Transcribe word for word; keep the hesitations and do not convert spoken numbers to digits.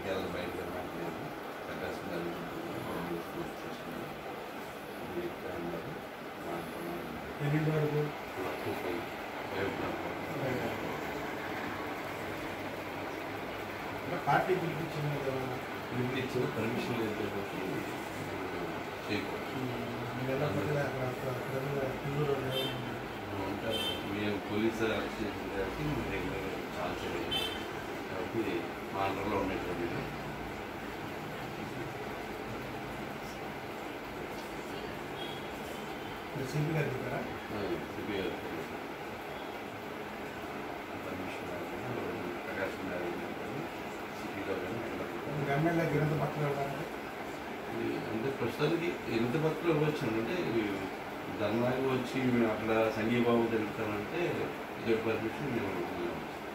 రాజకీయాలు బయటకు రావట్లేదు. ప్రకాశం గారు ఎన్నింటి వరకు పార్టీ పిలిపించిన పిలిపించిన పర్మిషన్ లేదు చేయకూడదు. మేము పోలీసు అరెస్ట్ చేసిన కాబట్టి రెగ్యులర్ చాలా చేయలేదు కాబట్టి మా అండర్లో ఉండేటువంటి సిపి గారు చెప్పారా? సిపి గారు పర్మిషన్ ప్రకాశం గారు సిపిలో కానీ ఎమ్మెల్యే గిరంత పక్కన అంటే ప్రస్తుతానికి ఎంత పక్కన ఇవ్వచ్చు అంటే ధర్నాకి వచ్చి మేము అక్కడ సంఘీభావం జరుగుతామంటే ఇదే పర్మిషన్ మేము